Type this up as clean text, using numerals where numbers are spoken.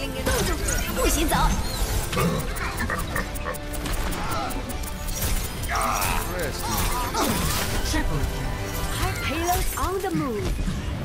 不许走！ Triple kill. Our payload on the move.